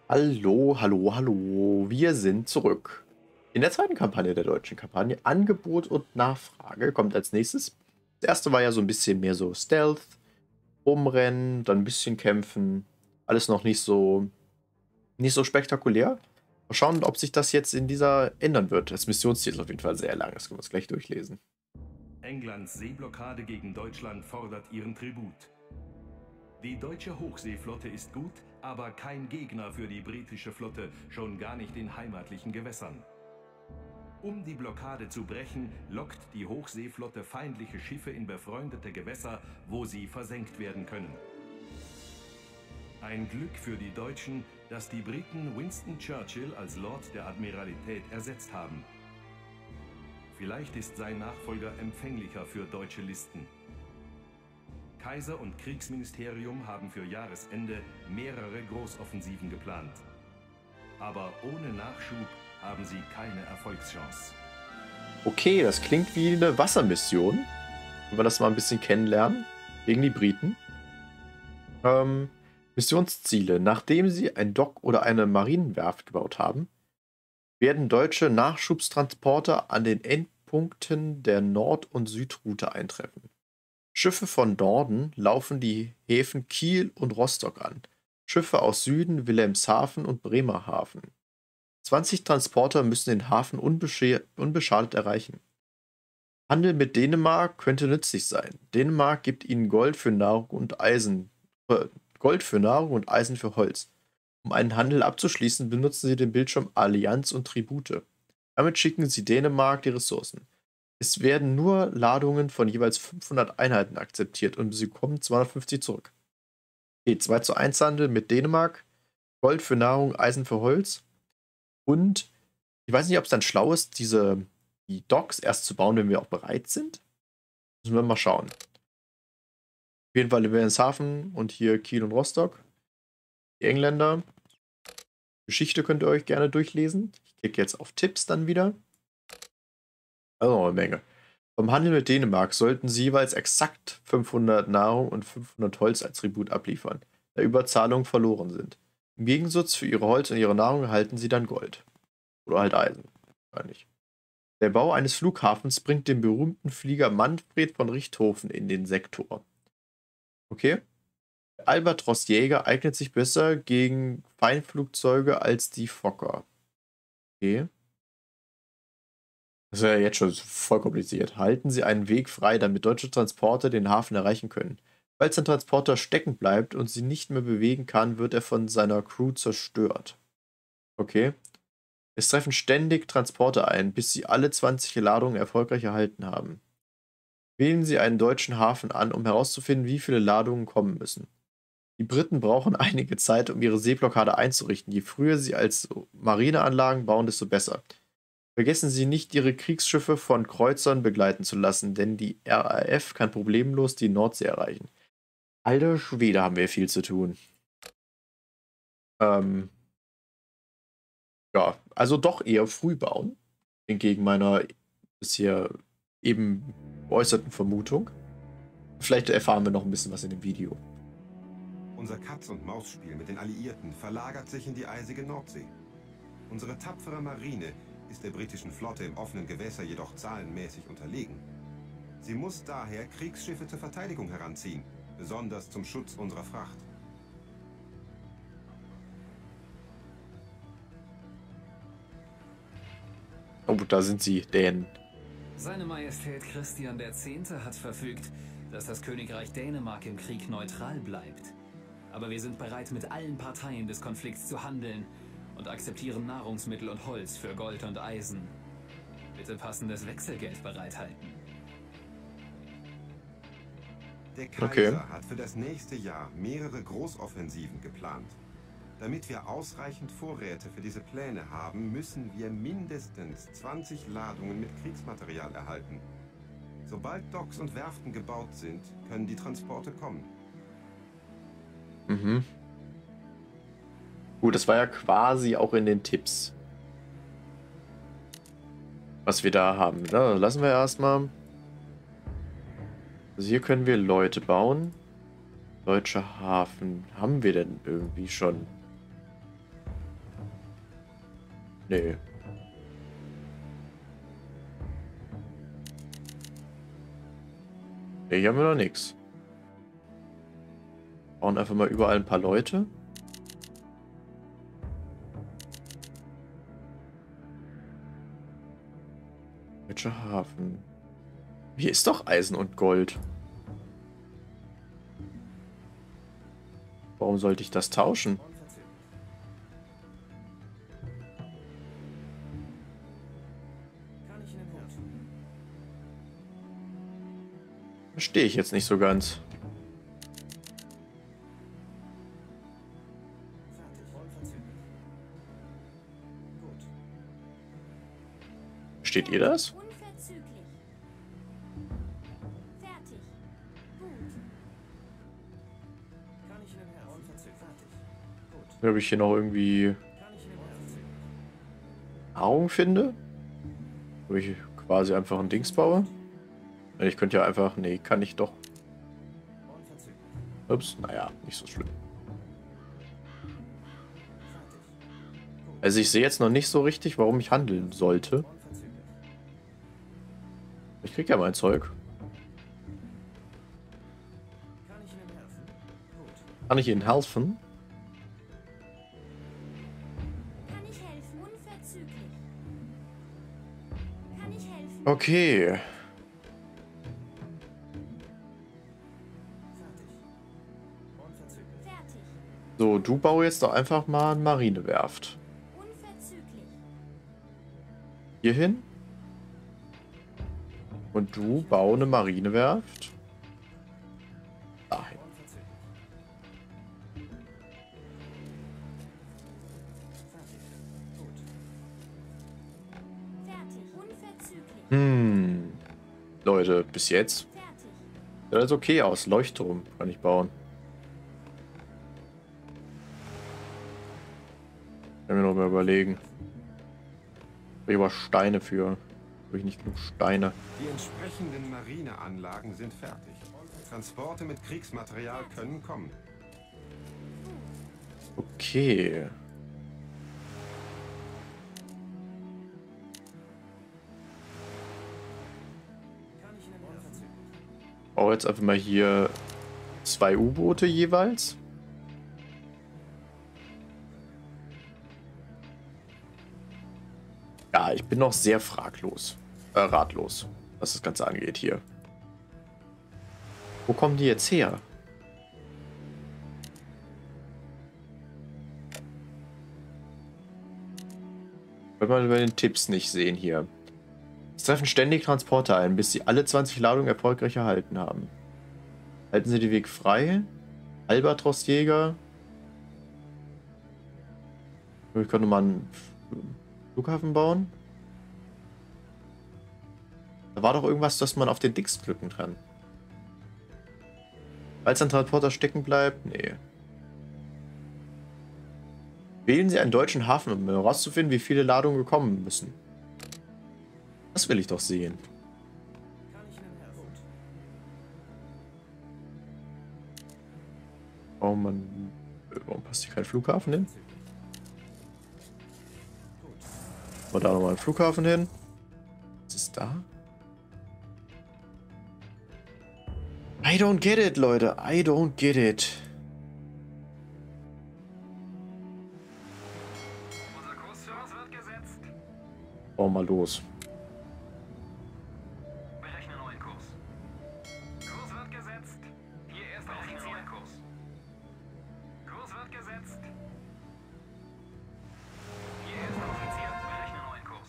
Hallo, hallo, hallo. Wir sind zurück. In der zweiten Kampagne der deutschen Kampagne Angebot und Nachfrage kommt als nächstes. Das erste war ja so ein bisschen mehr so Stealth, rumrennen, dann ein bisschen kämpfen. Alles noch nicht so spektakulär. Mal schauen, ob sich das jetzt in dieser ändern wird. Das Missionsziel ist auf jeden Fall sehr lang. Das können wir uns gleich durchlesen. Englands Seeblockade gegen Deutschland fordert ihren Tribut. Die deutsche Hochseeflotte ist gut, aber kein Gegner für die britische Flotte, schon gar nicht in heimatlichen Gewässern. Um die Blockade zu brechen, lockt die Hochseeflotte feindliche Schiffe in befreundete Gewässer, wo sie versenkt werden können. Ein Glück für die Deutschen, dass die Briten Winston Churchill als Lord der Admiralität ersetzt haben. Vielleicht ist sein Nachfolger empfänglicher für deutsche Listen. Kaiser und Kriegsministerium haben für Jahresende mehrere Großoffensiven geplant. Aber ohne Nachschub haben sie keine Erfolgschance. Okay, das klingt wie eine Wassermission. Wenn wir das mal ein bisschen kennenlernen. Gegen die Briten. Missionsziele. Nachdem sie ein Dock oder eine Marinenwerft gebaut haben, werden deutsche Nachschubstransporter an den Endpunkten der Nord- und Südroute eintreffen. Schiffe von Norden laufen die Häfen Kiel und Rostock an. Schiffe aus Süden Wilhelmshaven und Bremerhaven. 20 Transporter müssen den Hafen unbeschadet erreichen. Handel mit Dänemark könnte nützlich sein. Dänemark gibt ihnen Gold für Nahrung und Eisen für Holz. Um einen Handel abzuschließen, benutzen sie den Bildschirm Allianz und Tribute. Damit schicken sie Dänemark die Ressourcen. Es werden nur Ladungen von jeweils 500 Einheiten akzeptiert und sie bekommen 250 zurück. Okay, 2:1 Handel mit Dänemark, Gold für Nahrung, Eisen für Holz. Und ich weiß nicht, ob es dann schlau ist, die Docks erst zu bauen, wenn wir auch bereit sind. Müssen wir mal schauen. Auf jeden Fall in Wilhelmshaven und hier Kiel und Rostock. Die Engländer. Geschichte könnt ihr euch gerne durchlesen. Ich klicke jetzt auf Tipps dann wieder. Also eine Menge. Beim Handel mit Dänemark sollten sie jeweils exakt 500 Nahrung und 500 Holz als Tribut abliefern, da Überzahlungen verloren sind. Im Gegensatz für ihre Holz und ihre Nahrung erhalten sie dann Gold. Oder halt Eisen. Wahrscheinlich. Der Bau eines Flughafens bringt den berühmten Flieger Manfred von Richthofen in den Sektor. Okay. Der Albatros-Jäger eignet sich besser gegen Feinflugzeuge als die Fokker. Okay. Das ist ja jetzt schon voll kompliziert. Halten Sie einen Weg frei, damit deutsche Transporter den Hafen erreichen können. Falls ein Transporter stecken bleibt und sie nicht mehr bewegen kann, wird er von seiner Crew zerstört. Okay. Es treffen ständig Transporter ein, bis sie alle 20 Ladungen erfolgreich erhalten haben. Wählen Sie einen deutschen Hafen an, um herauszufinden, wie viele Ladungen kommen müssen. Die Briten brauchen einige Zeit, um ihre Seeblockade einzurichten. Je früher sie als Marineanlagen bauen, desto besser. Vergessen Sie nicht, Ihre Kriegsschiffe von Kreuzern begleiten zu lassen, denn die RAF kann problemlos die Nordsee erreichen. Alter Schwede, haben wir viel zu tun. Ähm, ja, also doch eher früh bauen, entgegen meiner bisher eben geäußerten Vermutung. Vielleicht erfahren wir noch ein bisschen was in dem Video. Unser Katz-und-Maus-Spiel mit den Alliierten verlagert sich in die eisige Nordsee. Unsere tapfere Marine ist der britischen Flotte im offenen Gewässer jedoch zahlenmäßig unterlegen. Sie muss daher Kriegsschiffe zur Verteidigung heranziehen, besonders zum Schutz unserer Fracht. Oh, da sind sie, Dänen. Seine Majestät Christian X. hat verfügt, dass das Königreich Dänemark im Krieg neutral bleibt. Aber wir sind bereit, mit allen Parteien des Konflikts zu handeln und akzeptieren Nahrungsmittel und Holz für Gold und Eisen. Bitte passendes Wechselgeld bereithalten. Der Kaiser hat für das nächste Jahr mehrere Großoffensiven geplant. Damit wir ausreichend Vorräte für diese Pläne haben, müssen wir mindestens 20 Ladungen mit Kriegsmaterial erhalten. Sobald Docks und Werften gebaut sind, können die Transporte kommen. Mhm. Gut, das war ja quasi auch in den Tipps, was wir da haben. Na, lassen wir erstmal. Also hier können wir Leute bauen. Deutscher Hafen. Haben wir denn irgendwie schon? Nee. Nee, hier haben wir noch nichts. Bauen einfach mal überall ein paar Leute. Welcher Hafen? Hier ist doch Eisen und Gold. Warum sollte ich das tauschen? Verstehe ich jetzt nicht so ganz. Versteht ihr das? Unverzüglich. Fertig. Gut. Kann ich Ihnen helfen? Unverzüglich. Fertig. Gut. Ob ich hier noch irgendwie Kann ich Ihnen helfen? Nahrung finde? Wo ich quasi einfach ein Dings baue? Ich könnte ja einfach... Nee, kann ich doch. Unverzüglich. Ups, naja, nicht so schlimm. Fertig. Also ich sehe jetzt noch nicht so richtig, warum ich handeln sollte. Unverzüglich. Ich krieg ja mein Zeug. Kann ich Ihnen helfen? Gut. Kann ich Ihnen helfen? Kann ich helfen? Unverzüglich. Kann ich helfen? Okay. Fertig. Unverzüglich. Fertig. So, du bau jetzt doch einfach mal eine Marinewerft. Unverzüglich. Hierhin. Und du bau eine Marinewerft. Dahin. Unverzüglich. Fertig. Gut. Fertig. Unverzüglich. Leute, bis jetzt Fertig. sieht alles okay aus. Leuchtturm kann ich bauen. Kann mir noch mal überlegen. Habe ich aber Steine für. Habe ich nicht genug Steine. Die entsprechenden Marineanlagen sind fertig. Transporte mit Kriegsmaterial können kommen. Okay. Kann ich Ihnen helfen? Ich baue jetzt einfach mal hier 2 U-Boote jeweils. Ja, ich bin noch sehr ratlos, was das Ganze angeht hier. Wo kommen die jetzt her? Wenn wir bei den Tipps nicht sehen hier. Es treffen ständig Transporter ein, bis sie alle 20 Ladungen erfolgreich erhalten haben. Halten Sie den Weg frei. Albatrossjäger. Ich könnte mal einen Flughafen bauen. Da war doch irgendwas, dass man auf den Dix drücken kann. Falls ein Transporter stecken bleibt? Nee. Wählen Sie einen deutschen Hafen, um herauszufinden, wie viele Ladungen gekommen müssen. Das will ich doch sehen. Kann ich Ihnen helfen? Warum passt hier kein Flughafen hin? Gut. Mal da nochmal einen Flughafen hin. Was ist da? I don't get it, Leute. I don't get it. Unser Kurskurs wird gesetzt. Bauen mal los. Berechne neuen Kurs. Kurs wird gesetzt. Hier erster Offizier. Kurs. Kurs wird gesetzt. Hier erster Offizier. Berechne neuen Kurs.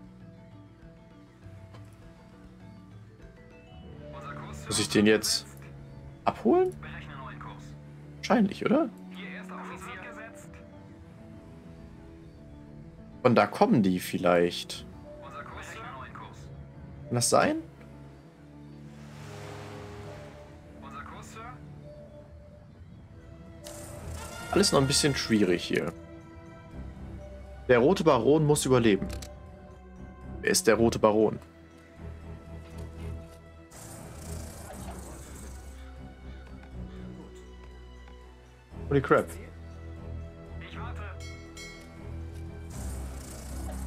Unser Kurs Muss ich den jetzt abholen? Berechne neuen Kurs. Wahrscheinlich, oder? Hier erster Offizier gesetzt. Von da kommen die vielleicht. Unser Kurs berechne neuen Kurs. Kann das sein? Unser Kurs, Sir. Alles noch ein bisschen schwierig hier. Der rote Baron muss überleben. Wer ist der rote Baron? Holy crap. Ich warte.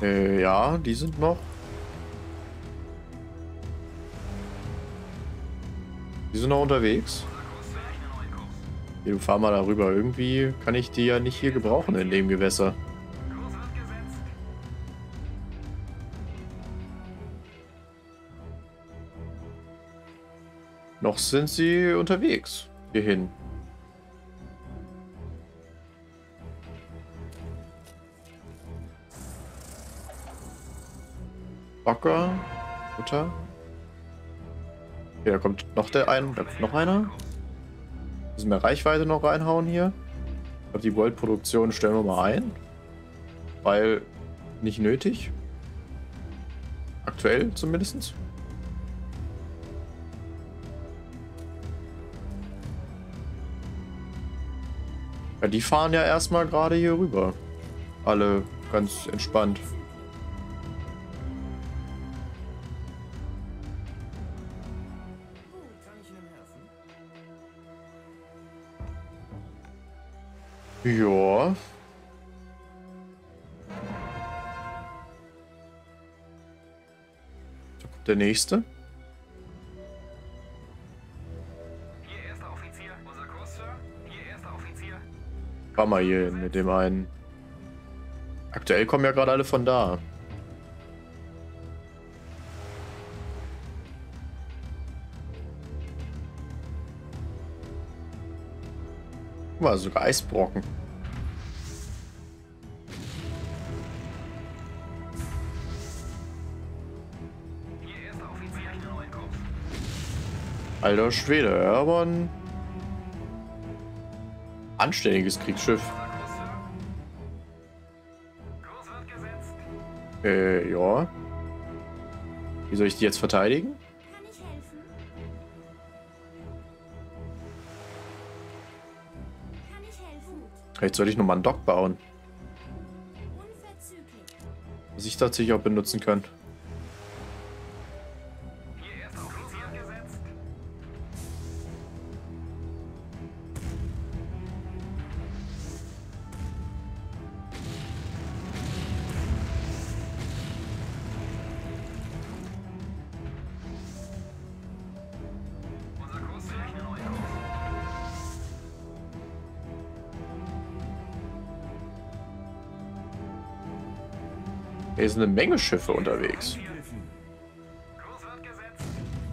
Ja, die sind noch. Die sind noch unterwegs. Hier, du fahr mal darüber. Irgendwie kann ich die ja nicht hier gebrauchen in dem Gewässer. Noch sind sie unterwegs. Hierhin. Bagger. Butter. Okay, da kommt noch da kommt noch einer. Müssen wir Reichweite noch reinhauen hier. Ich glaube, die Goldproduktion stellen wir mal ein. Weil nicht nötig. Aktuell zumindest. Ja, die fahren ja erstmal gerade hier rüber. Alle ganz entspannt. Kann ich Ihnen helfen? Ja. Da kommt der nächste. Hier, erster Offizier. Unser Kurs, Sir. Hier, erster Offizier. Fahr mal hier hin mit dem einen. Aktuell kommen ja gerade alle von da. Guck mal, sogar Eisbrocken. Hier, erster Offizier. Einen neuen Kurs. Alter Schwede, ja, aber ein anständiges Kriegsschiff. Unser Kurs, Sir. Kurs wird gesetzt. Ja. Wie soll ich die jetzt verteidigen? Kann ich helfen? Kann ich helfen? Vielleicht sollte ich nochmal einen Dock bauen, Unverzüglich. was ich tatsächlich auch benutzen kann. Hier, erster Offizier. Gesetzt. Unser Kurs, Sir. Einen neuen Kurs. Hier sind eine Menge Schiffe unterwegs. Kurs wird gesetzt.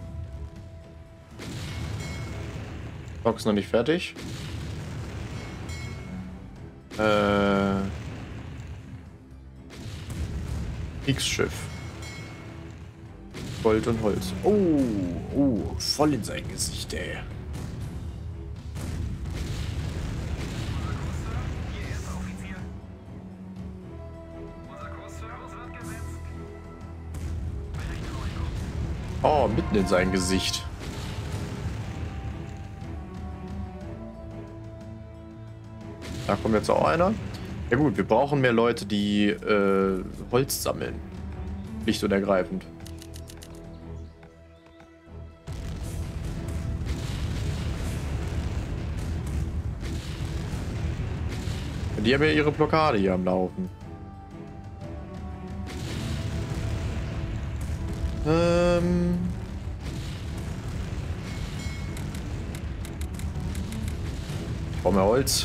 Dock ist noch nicht fertig. Kriegsschiff. Gold und Holz. Oh, voll in sein Gesicht, ey. Hier, erster Offizier. Unser Kurs, Sir. Kurs wird gesetzt. Berechne neuen Kurs. Oh, mitten in sein Gesicht. Da kommt jetzt auch einer. Ja gut, wir brauchen mehr Leute, die Holz sammeln. Schlicht und ergreifend. Die haben ja ihre Blockade hier am Laufen. Ich brauche mehr Holz.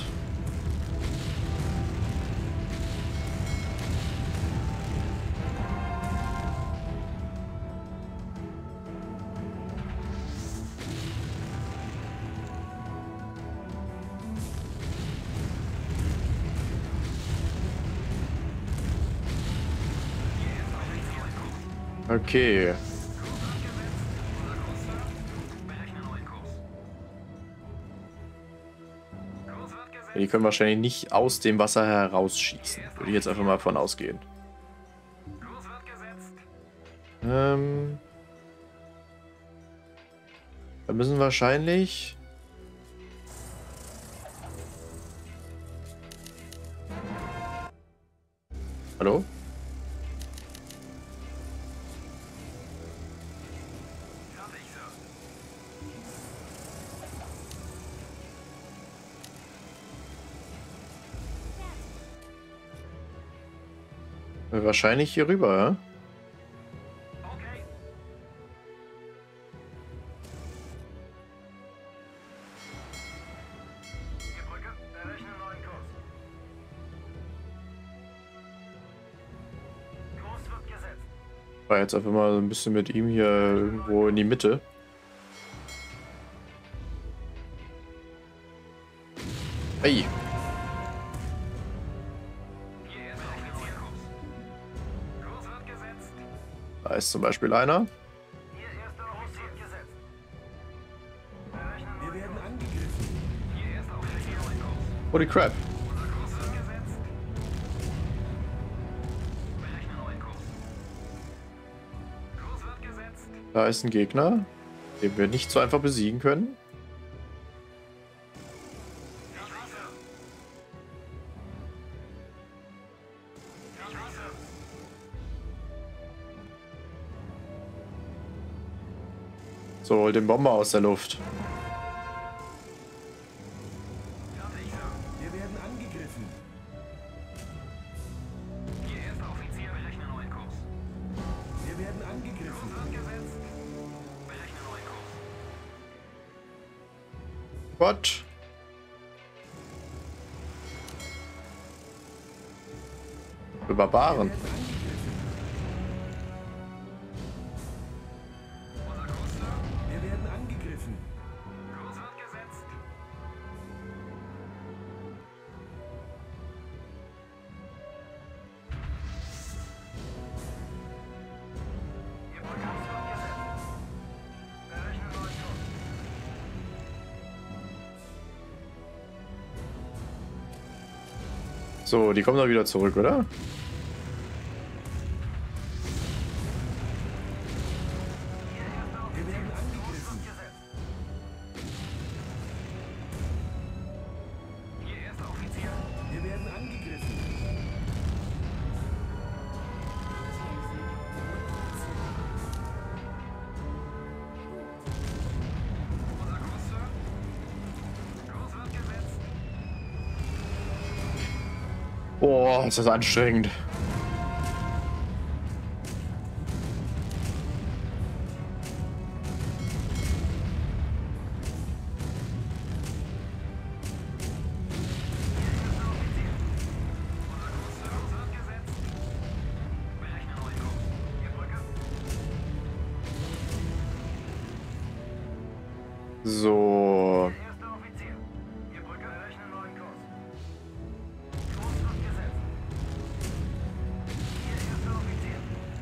Okay. Berechne neuen Kurs. Kurs wird gesetzt. Die können wahrscheinlich nicht aus dem Wasser herausschießen. Würde ich jetzt einfach mal von ausgehen. Kurs wird gesetzt. Da müssen wahrscheinlich... Hallo? Fertig, Sir. Wahrscheinlich hier rüber, ja? Okay. Die Brücke, errechne neuen Kurs. Kurs wird gesetzt. War jetzt einfach mal so ein bisschen mit ihm hier irgendwo in die Mitte. Hey. Hier erster Offizierkurs. Kurs wird gesetzt. Da ist zum Beispiel einer. Hier erster Offizier gesetzt. Errechne Wir neuen werden Kurs. angegriffen. Hier erster Offizier neuen Kurs. Holy crap. Unser Kurs wird gesetzt. Berechne neuen Kurs. Kurs wird gesetzt. Da ist ein Gegner, den wir nicht so einfach besiegen können. Ich warte. Ich warte. So, hol den Bomber aus der Luft. Fertig, Sir. Wir werden angegriffen. Hier erster Offizier, berechne neuen Kurs. Wir werden angegriffen. Kurs wird gesetzt. Berechne neuen Kurs. Gott. Wir Barbaren. Unser Kurs, Sir. Wir werden angegriffen. Kurs wird gesetzt. Ihr Brückkurs wird gesetzt. Berechne neuen Kurs. So, die kommen doch wieder zurück, oder? Wir werden angegriffen. Hier erster Offizier. Wir werden angegriffen. Unser Kurs, Sir. Kurs wird gesetzt. Boah, ist das anstrengend. Kurs wird gesetzt. Berechne neuen Kurs. Ihr Brücke. So. Erster Offizier. Ihr Brücke, berechne neuen Kurs. Kurs wird gesetzt. Hier erster Offizier.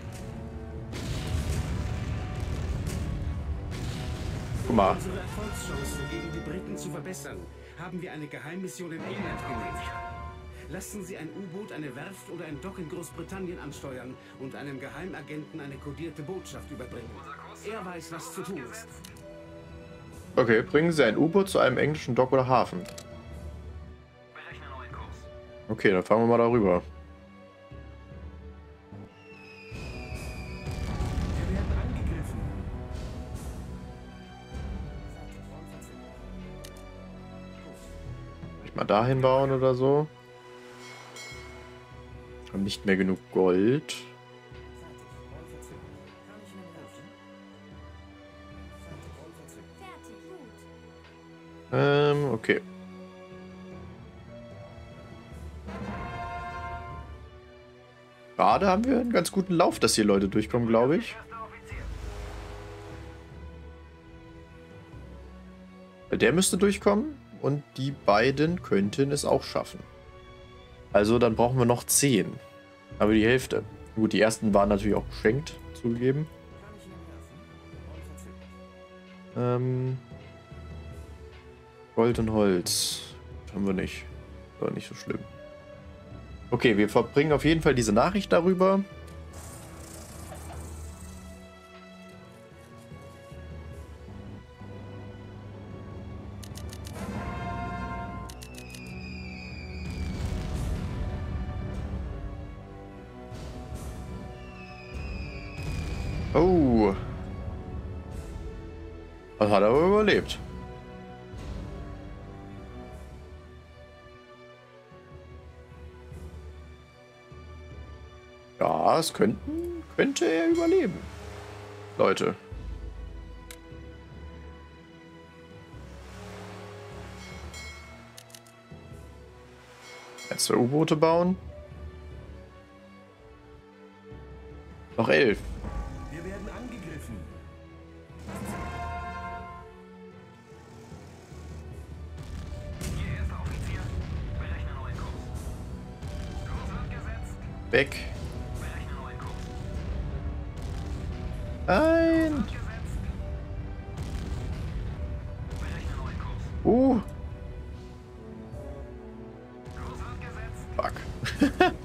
Guck mal. Unsere Erfolgschancen gegen die Briten zu verbessern, haben wir eine Geheimmission in England genehmigt. Lassen Sie ein U-Boot, eine Werft oder ein Dock in Großbritannien ansteuern und einem Geheimagenten eine kodierte Botschaft überbringen. Er weiß, was zu tun ist. Okay, bringen Sie ein U-Boot zu einem englischen Dock oder Hafen. Berechne neuen Kurs. Okay, dann fahren wir mal darüber. Wir werden angegriffen. Vielleicht mal dahin bauen oder so. Haben nicht mehr genug Gold. Kann ich Ihnen helfen? Fertig, gut. Okay. Gerade haben wir einen ganz guten Lauf, dass hier Leute durchkommen, glaube ich. Erster Offizier. Der müsste durchkommen und die beiden könnten es auch schaffen. Also dann brauchen wir noch 10. Aber die Hälfte. Gut, die ersten waren natürlich auch geschenkt, zugegeben. Kann ich Ihnen helfen? Gold und Holz. Haben wir nicht. War nicht so schlimm. Okay, wir verbringen auf jeden Fall diese Nachricht darüber. Oh. Das hat er aber überlebt. Ja, Ja, es könnte er überleben. Leute. Jetzt 2 U-Boote bauen. Noch 11. Wir werden angegriffen. Hier, erster Offizier. Berechne neuen Kurs. Kurs wird gesetzt. Weg. Berechne neuen Kurs. Nein. Wird gesetzt. Berechne neuen Kurs. Kurs wird gesetzt. Fuck.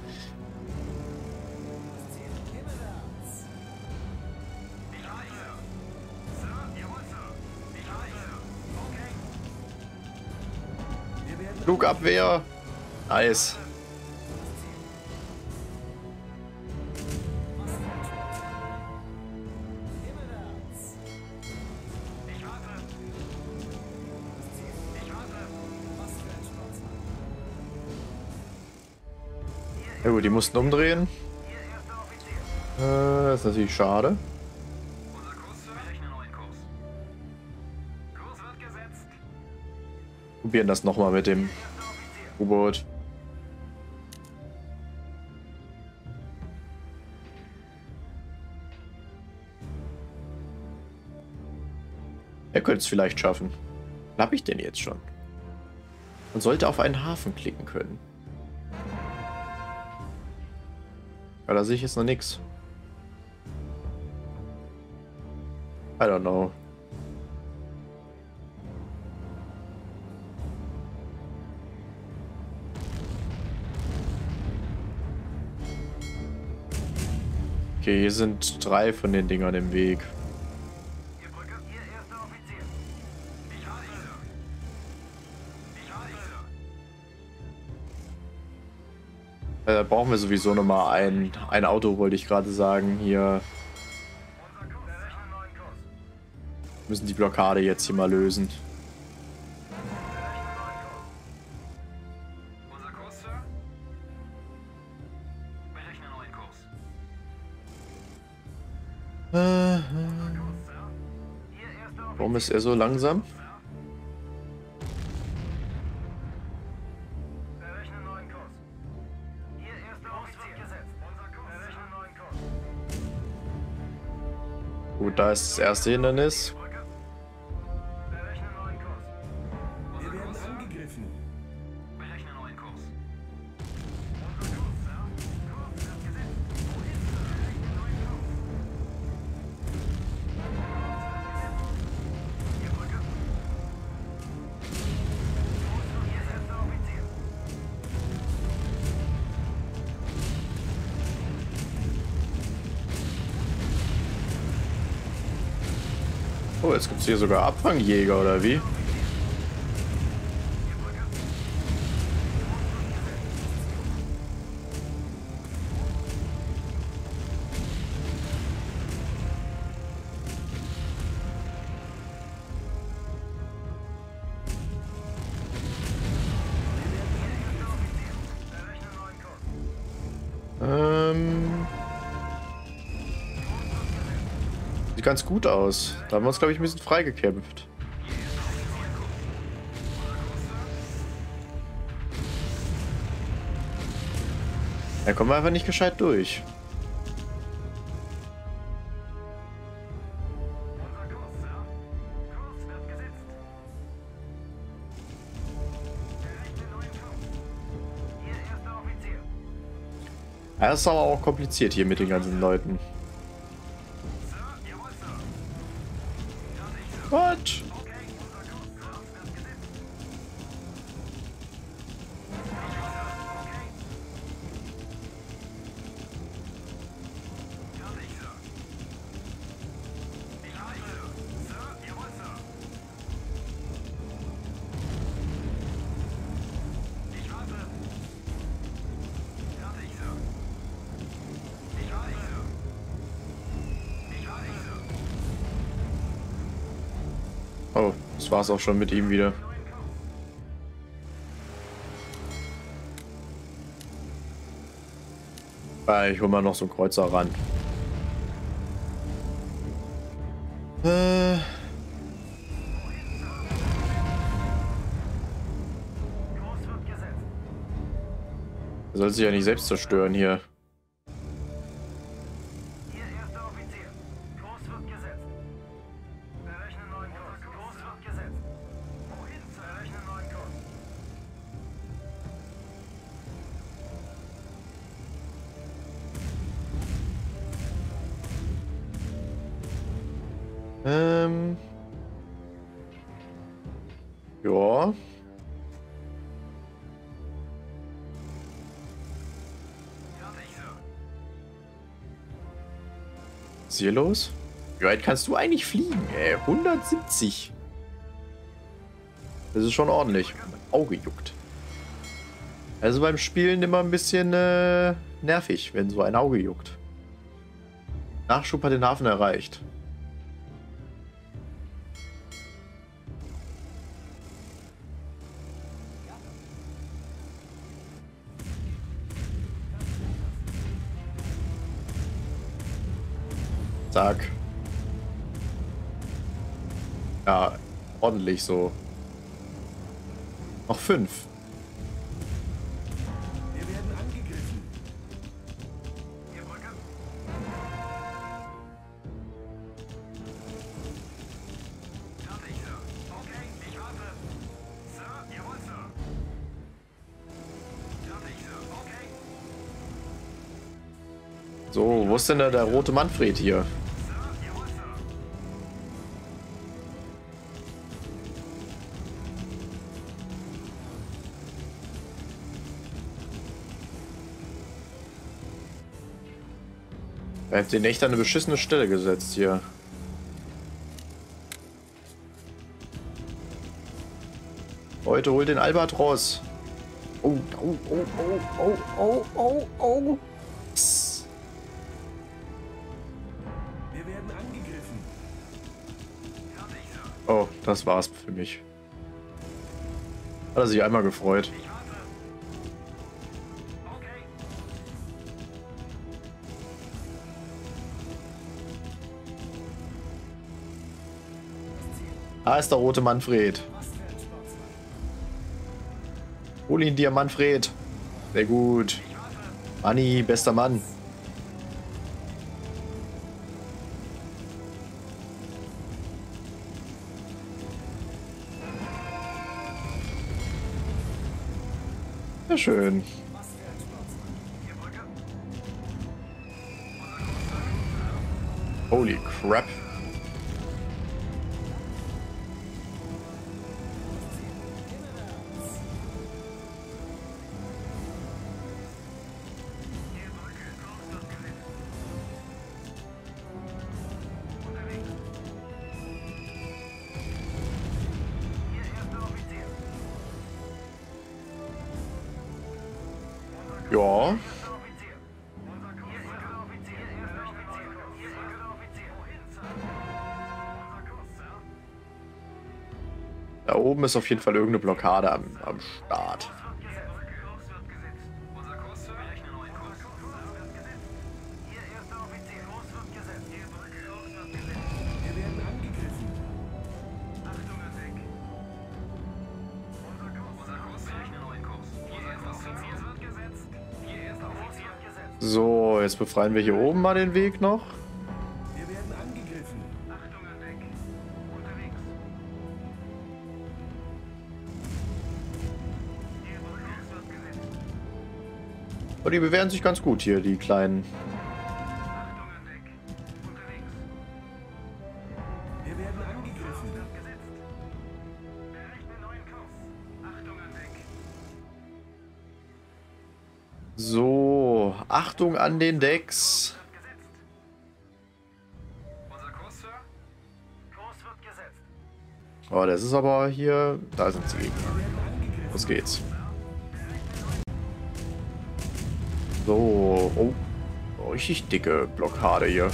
Ich reiche. Sir, jawohl, Sir. Ich reiche. Okay. Wir werden Flugabwehr. Nice. Ich warte. Ich warte. Ja gut, die mussten umdrehen. Hier, erster Offizier. Das ist natürlich schade. Unser Kurs, Sir. Berechne neuen Kurs. Kurs wird gesetzt. Probieren das nochmal mit dem Erster Offizier. U-Boot. Er könnte es vielleicht schaffen. Was habe ich denn jetzt schon? Man sollte auf einen Hafen klicken können. Ja, da sehe ich jetzt noch nichts. I don't know. Okay, hier sind 3 von den Dingern im Weg. Ihr Brücke. Hier, erster Offizier. Ich reiche. Ich reiche. Da brauchen wir sowieso nochmal ein Auto, wollte ich gerade sagen. Hier Unser Kurs. Berechne neuen Kurs. müssen die Blockade jetzt hier mal lösen. Berechne neuen Kurs. Unser Kurs, Sir. Berechne neuen Kurs. Kurs, Sir. Hier, erster Offizier. Warum ist er so langsam? Berechne neuen Kurs. Hier, erster Offizier. Gesetzt. Unser Kurs. Berechne neuen Kurs. Gut, da ist das erste Hindernis. Brücke. Berechne neuen Kurs. Wir Unser werden Kurs, Sir. angegriffen. Berechne neuen Kurs. Unser Kurs, Sir. Kurs wird gesetzt. Wohin, Sir? Berechne neuen Kurs. Hier, Brücke. Hier, erster Offizier. Oh, jetzt gibt es hier sogar Abfangjäger, oder wie? Berechne neuen Kurs. Sieht ganz gut aus. Da haben wir uns, glaube ich, ein bisschen freigekämpft. Da kommen wir einfach nicht gescheit durch. Unser Kurs, Sir. Kurs wird gesetzt. Berechne neuen Kurs. Hier, erster Offizier. Ja, das ist aber auch kompliziert hier mit den ganzen Leuten. Sir, jawohl, Sir. Fertig, Sir. What? Okay, unser Kurs, Kurs wird gesetzt. Okay. Fertig, Sir. Ich reiche. Sir, jawohl, Sir. Ich warte. Fertig, Sir. Ich reiche. Ich reiche. Oh, das war's auch schon mit ihm wieder. Ich hol mal noch so einen Kreuzer ran. Er soll sich ja nicht selbst zerstören hier. Hier, erster Offizier. Kurs wird gesetzt. Berechnen neuen Kurs. Kurs wird gesetzt. Wohin? Berechnen neuen Kurs. Ja. Was ist hier los? Wie weit kannst du eigentlich fliegen, ey? 170. Das ist schon ordentlich. Mein Auge juckt. Also beim Spielen immer ein bisschen nervig, wenn so ein Auge juckt. Nachschub hat den Hafen erreicht. Zack. Ja, ordentlich so. Noch 5. Wir werden angegriffen. Hier, Brücke. Fertig, Sir. Okay, ich warte. Sir, jawohl, Sir. Fertig, Sir. Okay. So, wo ist denn der rote Manfred hier? Sir, jawohl, Sir. Er hat den echt an eine beschissene Stelle gesetzt hier. Heute holt den Albatros. Oh, oh, oh, oh, oh, oh, oh, oh. Psst. Wir werden angegriffen. Fertig, Sir. Oh, das war's für mich. Hat er sich einmal gefreut. Ich warte. Okay. Da ist der rote Manfred. Hol ihn dir, Manfred. Sehr gut. Manni, bester Mann. Sehr schön. Hier, Brücke. Holy crap. Hier, Brücke. Kurs wird gesetzt. Unterwegs. Hier, erster Offizier. Ja. Erster Offizier. Unser Kurs. Hier, erster Offizier. Erster Offizier. Hier, erster Offizier. Wohin, Sir? Unser Kurs, Sir. Da oben ist auf jeden Fall irgendeine Blockade am Start. Kurs wird gesetzt. Kurs wird gesetzt. Unser Kurs, Sir. Berechne neuen Kurs. Kurs wird gesetzt. Hier, erster Offizier. Kurs wird gesetzt. Hier, Brücke. Kurs wird gesetzt. Wir werden angegriffen. Achtung, an Deck. Unser Kurs. Berechne neuen Kurs. Hier, erster Offizier. Kurs wird gesetzt. Hier, erster Offizier. Gesetzt. So, jetzt befreien wir hier oben mal den Weg noch. Wir werden angegriffen. Achtung, an Deck. Unterwegs. Hier, Brücke. Kurs wird gesetzt. Aber die bewähren sich ganz gut hier, die kleinen. Achtung, an Deck. Unterwegs. Wir werden angegriffen. Wird gesetzt. Berechne neuen Kurs. Achtung, an Deck. So, Achtung an den Decks. Wird gesetzt. Unser Kurs, Sir? Kurs wird gesetzt. Oh, das ist aber hier. Da sind sie Gegner. Los geht's. So, oh. Richtig dicke Blockade hier.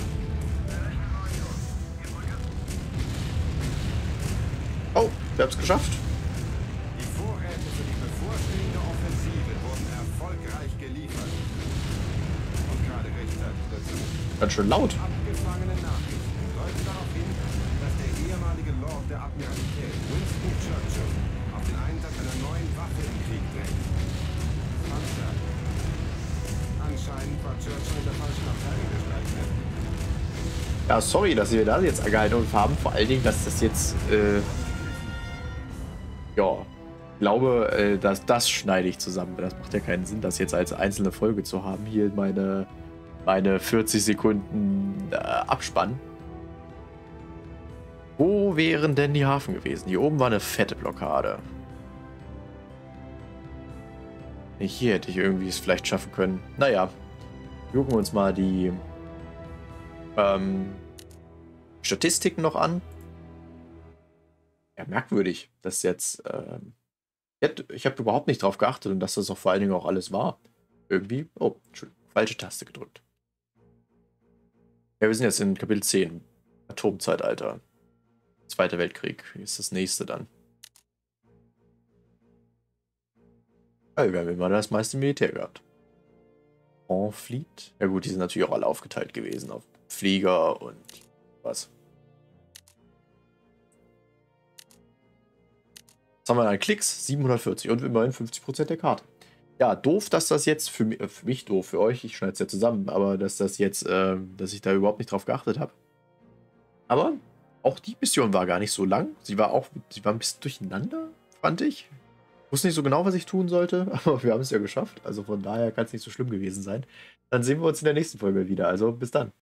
Oh, wir haben's geschafft. Die Vorräte für die bevorstehende Offensive wurden erfolgreich geliefert. Und gleichzeitig dazu. Ganz schön laut. Abgefangene Nachrichten deuten darauf hin, dass der ehemalige Lord der Admiralität, Winston Churchill, auf den Einsatz einer neuen Waffe im Krieg drängt. Panzer. Anscheinend war Churchill in der falschen Abteilung gestreichelt. Ja, sorry, dass wir da jetzt angehalten haben. Vor allen Dingen, dass das jetzt, ja, ich glaube, dass das schneide ich zusammen. Das macht ja keinen Sinn, das jetzt als einzelne Folge zu haben. Hier meine 40 Sekunden Abspann. Wo wären denn die Hafen gewesen? Hier oben war eine fette Blockade. Hier hätte ich irgendwie es vielleicht schaffen können. Naja, gucken wir uns mal die Statistiken noch an. Ja, merkwürdig, dass jetzt ich habe überhaupt nicht drauf geachtet und dass das auch vor allen Dingen auch alles war. Irgendwie. Oh, Entschuldigung, falsche Taste gedrückt. Ja, wir sind jetzt in Kapitel 10. Atomzeitalter. Zweiter Weltkrieg. Hier ist das nächste dann. Also, wir haben immer das meiste Militär gehabt. Grand Fleet. Ja gut, die sind natürlich auch alle aufgeteilt gewesen auf Flieger und was. Was haben wir an Klicks? 740 und immerhin 50% der Karte. Ja, doof, dass das jetzt für mich doof, für euch, ich schneide es ja zusammen, aber dass das jetzt, dass ich da überhaupt nicht drauf geachtet habe. Aber auch die Mission war gar nicht so lang. Sie war ein bisschen durcheinander, fand ich. Ich wusste nicht so genau, was ich tun sollte, aber wir haben es ja geschafft. Also von daher kann es nicht so schlimm gewesen sein. Dann sehen wir uns in der nächsten Folge wieder. Also bis dann.